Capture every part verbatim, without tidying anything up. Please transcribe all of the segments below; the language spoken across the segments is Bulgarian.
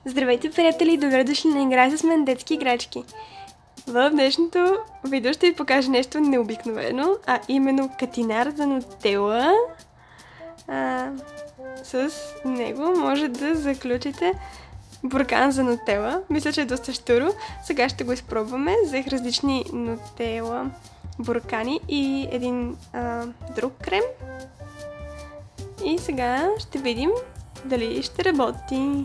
Здравейте, приятели, и добре дошли на Играй с мен детски играчки. В днешното видео ще ви покажа нещо необикновено, а именно катинар за нутела. А, с него може да заключите буркан за нутела. Мисля, че е доста щуро. Сега ще го изпробваме. Взех различни нутела буркани и един а, друг крем. И сега ще видим дали ще работи.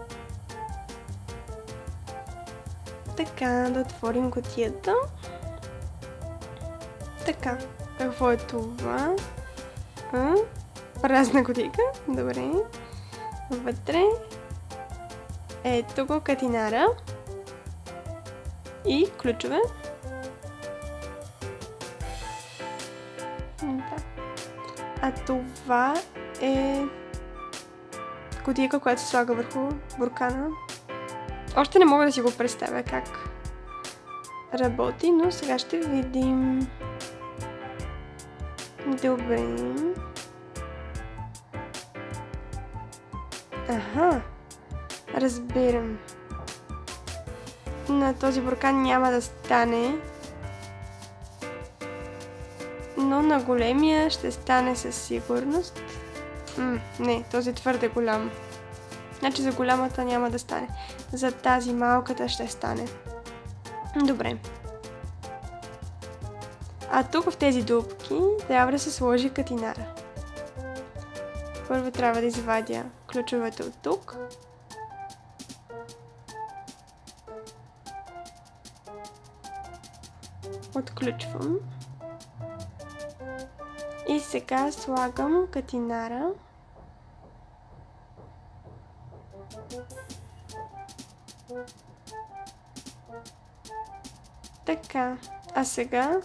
Така, да отворим кутията. Така, какво е това? А? Празна кутийка. Добре. Вътре. Ето го катинара. И ключове. Да. А това е кутийка, която се слага върху буркана. Още не мога да си го представя как работи, но сега ще видим. Добре. Аха, разбирам. На този буркан няма да стане, но на големия ще стане със сигурност. М, не, този е твърде голям. Значи за голямата няма да стане. За тази малката ще стане. Добре. А тук в тези дупки трябва да се сложи катинара. Първо трябва да извадя ключовете от тук. Отключвам. И сега слагам катинара. Така, а сега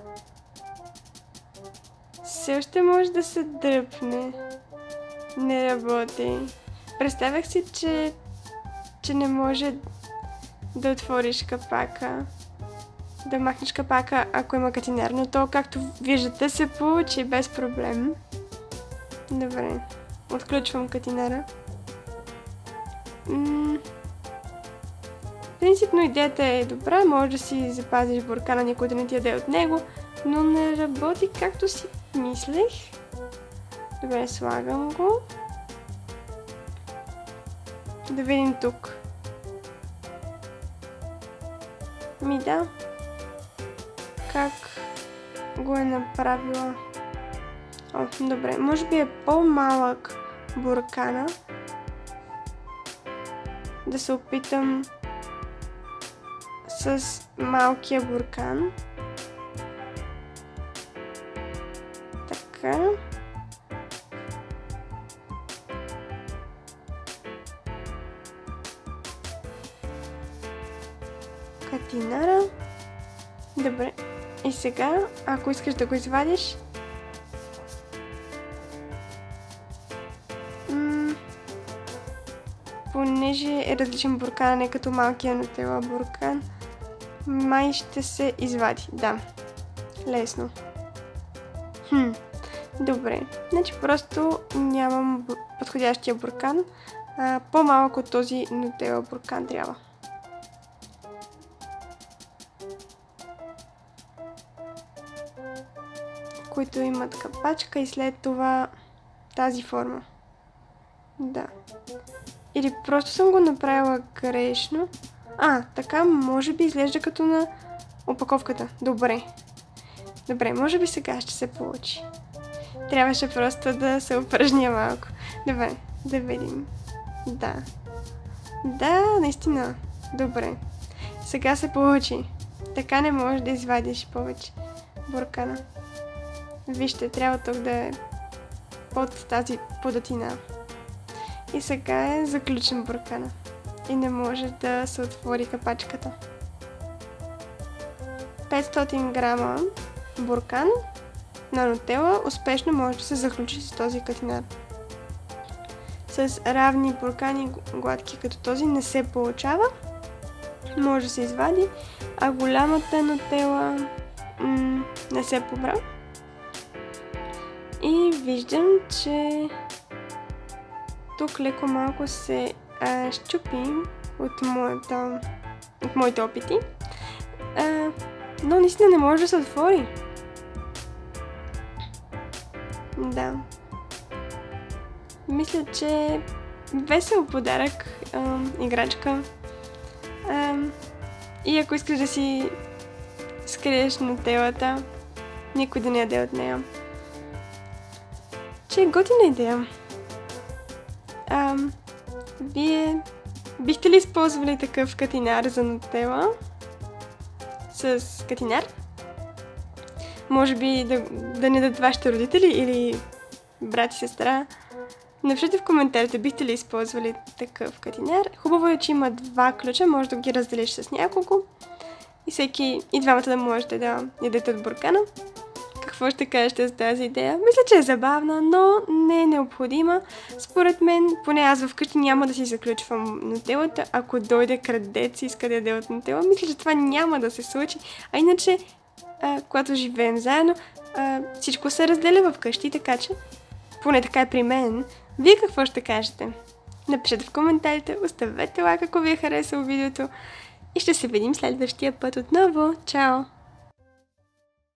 все още може да се дръпне. Не работи. Представях си, че, че не може да отвориш капака, да махнеш капака, ако има катинар, но то, както виждате, се получи без проблем. Добре, отключвам катинара. М- Принципно идеята е добра, може да си запазиш буркана, никой да не ти яде от него, но не работи както си мислех. Добре, слагам го. Да видим тук. Ми да. Как го е направила? О, добре, може би е по-малък буркана. Да се опитам с малкия буркан. Така. Катинара. Добре. И сега, ако искаш да го извадиш, м- понеже е различен буркан, не като малкия нутела буркан, май ще се извади. Да. Лесно. Хм. Добре. Значи просто нямам подходящия буркан. А, по-малък от този нутела буркан трябва. Които имат капачка и след това тази форма. Да. Или просто съм го направила грешно. А, така може би изглежда като на опаковката. Добре. Добре, може би сега ще се получи. Трябваше просто да се упражня малко. Добре, да видим. Да. Да, наистина. Добре. Сега се получи. Така не можеш да извадиш повече буркана. Вижте, трябва тук да е под тази податина. И сега е заключен буркана. И не може да се отвори капачката. петстотин грама буркан на нутела успешно може да се заключи с този катинар. С равни буркани, гладки като този, не се получава. Може да се извади, а голямата нутела м- не се побра. И виждам, че тук леко малко се а, щупи от, моята, от моите опити, а, но наистина не може да се отвори. Да. Мисля, че весел подарък, а, играчка. А, и ако искаш да си скриеш нутелата, никой да не яде от нея. Че е готина идея. А, вие бихте ли използвали такъв катинар за нутела? С катинар? Може би да, да не дадат вашите родители или брат и сестра. Напишете в коментарите, бихте ли използвали такъв катинар. Хубаво е, че има два ключа, може да ги разделиш с няколко. И всеки, и двамата да можете да ядете от буркана. Какво ще кажете за тази идея? Мисля, че е забавна, но не е необходима. Според мен, поне аз вкъщи няма да си заключвам нутелата. Ако дойде крадец и иска да яде от нутела, мисля, че това няма да се случи. А иначе, а, когато живеем заедно, а, всичко се разделя вкъщи, така че поне така е при мен. Вие какво ще кажете? Напишете в коментарите, оставете лайк, ако ви е харесало видеото и ще се видим следващия път отново. Чао!